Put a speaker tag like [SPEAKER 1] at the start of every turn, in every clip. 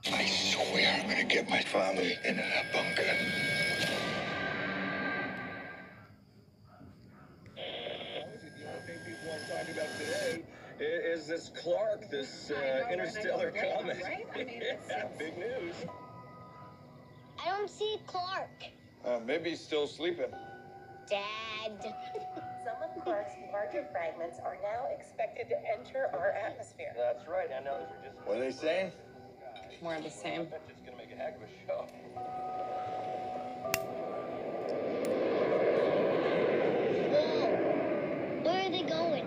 [SPEAKER 1] I swear I'm gonna get my family into that bunker. People are talking about today is this Clark, this interstellar comet. Right? I mean, it's big news.
[SPEAKER 2] I don't see Clark.
[SPEAKER 1] Maybe he's still sleeping.
[SPEAKER 2] Dad.
[SPEAKER 3] Some of Clark's larger fragments are now expected to enter our atmosphere.
[SPEAKER 1] That's right. I know those are just. What are they saying?
[SPEAKER 4] More of the same.
[SPEAKER 1] I bet it's gonna make a heck of a show.
[SPEAKER 2] Whoa. Where are they going?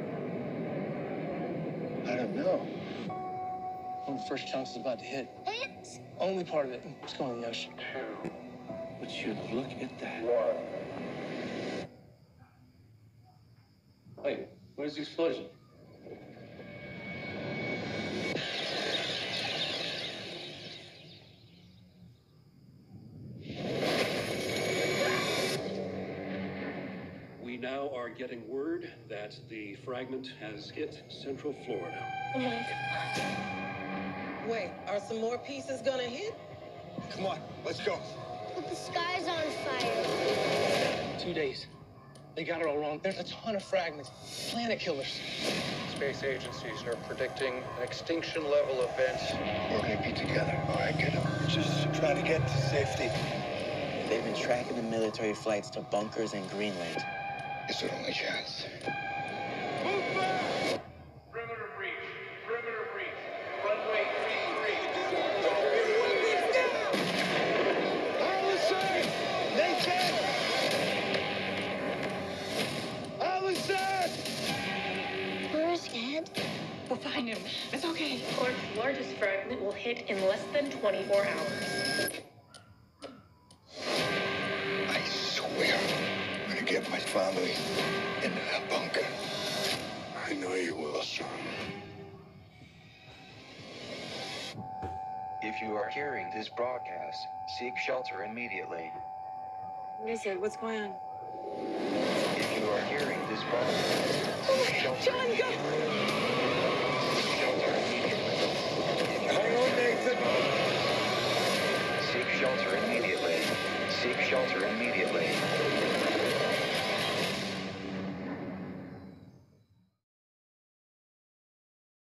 [SPEAKER 1] I don't know.
[SPEAKER 5] One of the first chunks is about to hit.
[SPEAKER 2] Hit?
[SPEAKER 5] Only part of it. It's going in the ocean.
[SPEAKER 1] Would you look at that?
[SPEAKER 5] Wait, where's the explosion?
[SPEAKER 6] We now are getting word that the fragment has hit Central Florida.
[SPEAKER 2] Oh my God.
[SPEAKER 3] Wait, are some more pieces gonna hit?
[SPEAKER 1] Come on, let's go.
[SPEAKER 2] But the sky's on fire.
[SPEAKER 5] 2 days. They got it all wrong. There's a ton of fragments. Planet killers.
[SPEAKER 7] Space agencies are predicting an extinction level event.
[SPEAKER 1] We're gonna be together. All right, get him. Just trying to get to safety.
[SPEAKER 8] They've been tracking the military flights to bunkers in Greenland.
[SPEAKER 1] It's our only chance.
[SPEAKER 7] Move back! Perimeter breach. Perimeter breach. Runway 33.
[SPEAKER 1] Allison! Nathan! Allison!
[SPEAKER 2] Where's Dad?
[SPEAKER 4] We'll find him. It's okay.
[SPEAKER 3] Clark's largest fragment will hit in less than 24 hours.
[SPEAKER 1] I swear I'm gonna get my family into that bunker. I know you will, son.
[SPEAKER 9] If you are hearing this broadcast, seek shelter immediately.
[SPEAKER 4] What is it? What's going on?
[SPEAKER 9] If you are hearing this broadcast, seek shelter immediately. Seek shelter immediately.
[SPEAKER 1] Hang on, Nathan.
[SPEAKER 9] Seek shelter immediately. Seek shelter immediately.